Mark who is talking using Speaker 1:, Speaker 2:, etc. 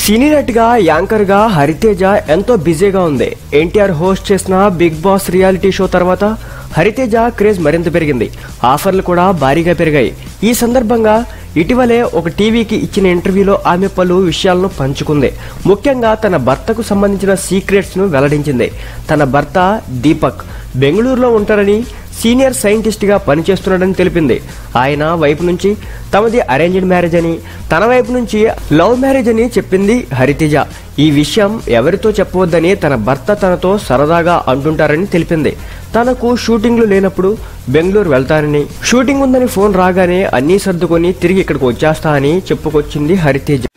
Speaker 1: సినీ నటిగా యాంకర్ గా హరితేజ ఎంతో బిజీగా ఉంది. ఎన్టీఆర్ హోస్ట్ చేసిన బిగ్ బాస్ రియాలిటీ షో తర్వాత హరితేజ క్రేజ్ మరింత పెరిగింది. ఆఫర్లు కూడా భారీగా పెరిగాయి. ఈ సందర్భంగా ఇటీవలే ఒక టీవీకి ఇచ్చిన ఇంటర్వ్యూలో ఆమె పలు విషయాలను పంచుకుంది. ముఖ్యంగా తన భర్తకు సంబంధించిన సీక్రెట్స్ ను వెల్లడించింది. తన భర్త దీపక్ బెంగళూరులో ఉంటారని, సీనియర్ సైంటిస్ట్ గా పనిచేస్తున్నాడని తెలిపింది. ఆయన వైపు నుంచి తమది అరేంజ్డ్ మ్యారేజ్ అని, తన వైపు నుంచి లవ్ మ్యారేజ్ అని చెప్పింది హరితేజ. ఈ విషయం ఎవరితో చెప్పవద్దని తన భర్త తనతో సరదాగా అంటుంటారని తెలిపింది. తనకు షూటింగ్లు లేనప్పుడు బెంగళూరు వెళ్తానని, షూటింగ్ ఉందని ఫోన్ రాగానే అన్నీ సర్దుకొని తిరిగి ఇక్కడికి వచ్చేస్తా అని చెప్పుకొచ్చింది హరితేజ.